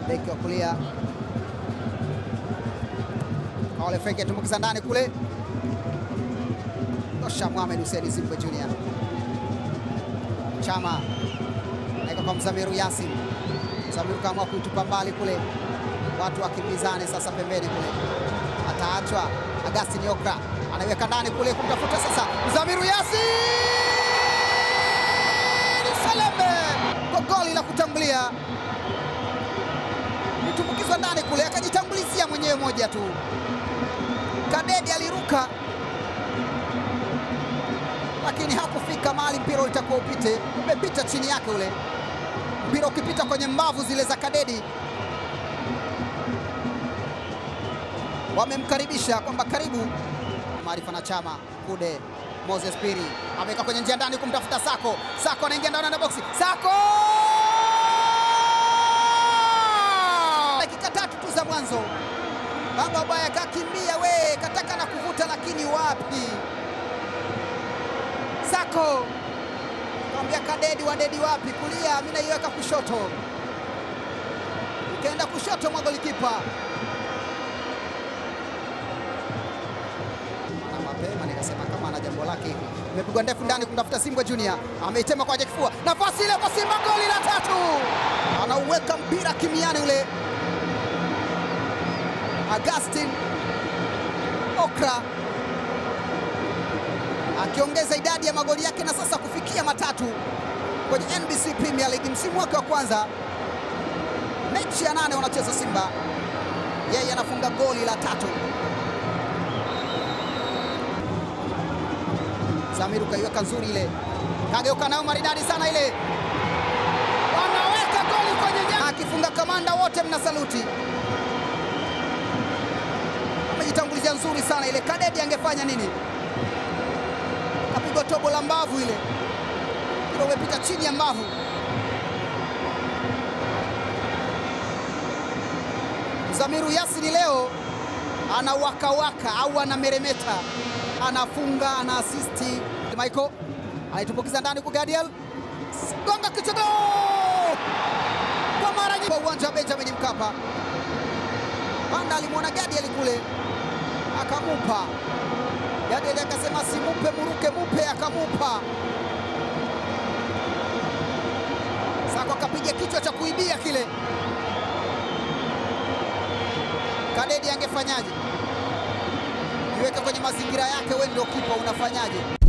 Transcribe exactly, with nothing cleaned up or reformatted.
beki wa kulia. Kaole Feke tumbukiza ndani kule. Tosha Mohamed Hussein Zimbwe Junior. Chama naika kwa Mzamiru Yasin. Mzamiru kama kuitupa mbali kule. Watu wakimbizane sasa pembeni kule. Ataachwa Augustine Okra. Anaiweka ndani kule kumtafuta sasa Mzamiru Yasin. Salembe kwa goli la kutangulia. Mtumbukizwa ndani kule akajitangulizia mwenyewe moja tu. Kadedi aliruka lakini hakufika mahali mpira utakuwa upite. Umepita chini yake ule. Mpira ukipita kwenye mbavu zile za Kadedi. Wamemkaribisha kwamba karibu. Maarifa na Chama Kude Moses Piri ameweka kwenye njia ndani kumtafuta Sako. Sako anaingia ndani ya boksi. Sako! Dakika tatu tu za mwanzo. Baba Baya kakimbia we, kataka na kuvuta lakini wapi? Sako kaambia Kadedi, wadedi wapi? Kulia, mimi naiweka kushoto. Ukaenda kushoto mwa golikipa. Na mapema nikasema kama ana jambo lake hivi. Imepigwa ndefu ndani kumtafuta Zimbwe Junior. Ameitema kwa kifua. Nafasi ile kwa Simba, goli la tatu. Anauweka mpira kimiani ule. Augustine Okra akiongeza idadi ya magoli yake na sasa kufikia matatu kwenye N B C Premier League msimu wake wa kwanza. Mechi ya nane wanacheza Simba, yeye anafunga goli la tatu. Zamiru kaiweka nzuri ile, kageuka nayo maridadi sana ile, wanaweka goli kwenye nyama. Akifunga kamanda wote mna saluti. Amejitangulizia nzuri sana ile. Kadedi angefanya nini? Kapigwa tobo la mbavu ile, mpira umepita chini ya mbavu. Mzamiru Yasin leo anawaka waka au anameremeta, anafunga, ana asisti. Michael anaitupukiza ndani kwa Gadiel, gonga kichwa kwa mara nyingine kwa uwanja wa Benjamin Mkapa. Banda alimwona Gadiel kule akamupa Gadiel, akasema simupe muruke mupe, akamupa. Sako akapiga kichwa cha kuibia kile. Kadedi angefanyaje? Iweke kwenye mazingira yake, wewe ndio kipa, unafanyaje?